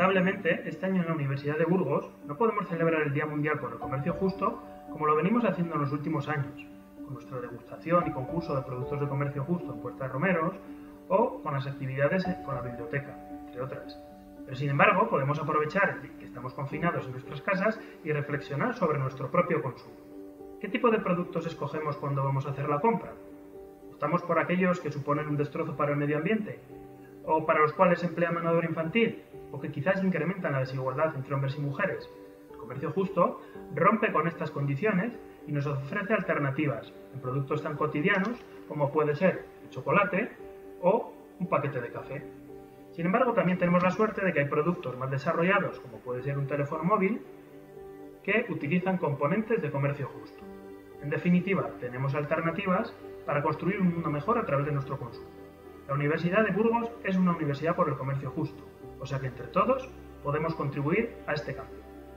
Lamentablemente, este año en la Universidad de Burgos no podemos celebrar el Día Mundial por el Comercio Justo como lo venimos haciendo en los últimos años, con nuestra degustación y concurso de productos de comercio justo en Puerta de Romeros o con las actividades con la biblioteca, entre otras. Pero sin embargo, podemos aprovechar que estamos confinados en nuestras casas y reflexionar sobre nuestro propio consumo. ¿Qué tipo de productos escogemos cuando vamos a hacer la compra? ¿Optamos por aquellos que suponen un destrozo para el medio ambiente? ¿O para los cuales se emplea mano de obra infantil? ¿O que quizás incrementan la desigualdad entre hombres y mujeres? El comercio justo rompe con estas condiciones y nos ofrece alternativas en productos tan cotidianos como puede ser el chocolate o un paquete de café. Sin embargo, también tenemos la suerte de que hay productos más desarrollados, como puede ser un teléfono móvil, que utilizan componentes de comercio justo. En definitiva, tenemos alternativas para construir un mundo mejor a través de nuestro consumo. La Universidad de Burgos es una universidad por el comercio justo, o sea que entre todos podemos contribuir a este cambio.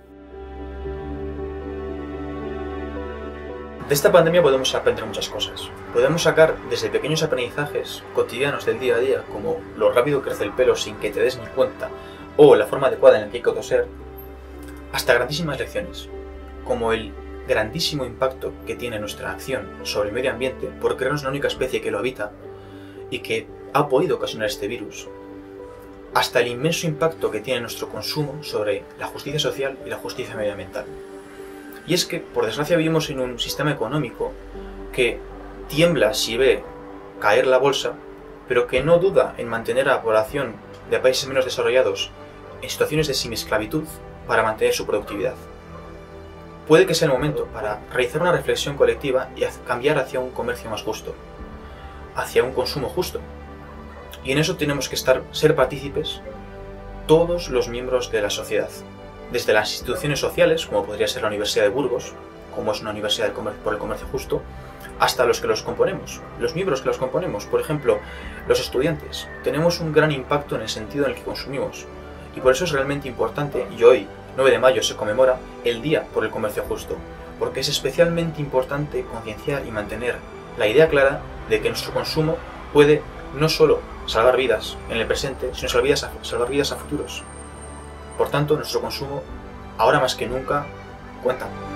De esta pandemia podemos aprender muchas cosas. Podemos sacar desde pequeños aprendizajes cotidianos del día a día, como lo rápido que crece el pelo sin que te des ni cuenta, o la forma adecuada en la que hay que toser, hasta grandísimas lecciones, como el grandísimo impacto que tiene nuestra acción sobre el medio ambiente por crearnos la única especie que lo habita y que ha podido ocasionar este virus, hasta el inmenso impacto que tiene nuestro consumo sobre la justicia social y la justicia medioambiental. Y es que, por desgracia, vivimos en un sistema económico que tiembla si ve caer la bolsa, pero que no duda en mantener a la población de países menos desarrollados en situaciones de semiesclavitud para mantener su productividad. Puede que sea el momento para realizar una reflexión colectiva y cambiar hacia un comercio más justo, hacia un consumo justo. Y en eso tenemos que ser partícipes todos los miembros de la sociedad, desde las instituciones sociales, como podría ser la Universidad de Burgos, como es una universidad por el comercio justo, hasta los que los componemos, los miembros que los componemos, por ejemplo, los estudiantes. Tenemos un gran impacto en el sentido en el que consumimos, y por eso es realmente importante, y hoy, 9 de mayo, se conmemora el Día por el Comercio Justo, porque es especialmente importante concienciar y mantener la idea clara de que nuestro consumo puede no solo salvar vidas en el presente, sino salvar vidas a futuros. Por tanto, nuestro consumo, ahora más que nunca, cuenta.